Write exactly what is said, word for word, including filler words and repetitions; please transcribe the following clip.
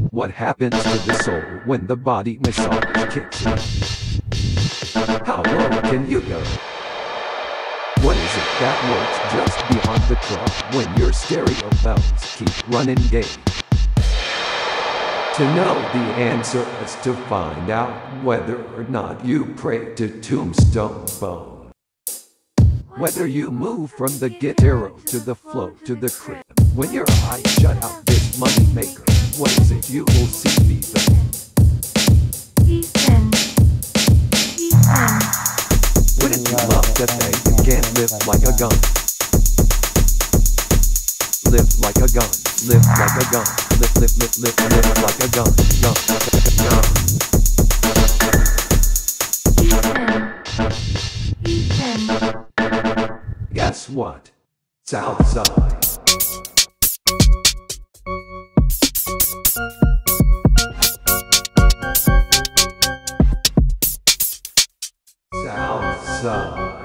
What happens to the soul when the body massage kicks in? How low can you go? What is it that works just beyond the club when your stereo bells keep running gay? To know the answer is to find out whether or not you pray to Tombstone Bone. Whether you move from the guitar to the flow to the crib. When your eyes shut out this money maker, what is it you will see before? Ethan. Ethan. Wouldn't you love to think you can live like a gun? Live like a gun, live like a gun, live, live, live, live, live like a gun, gun, gun. Ethan. Ethan. Guess what? Southside. Southside.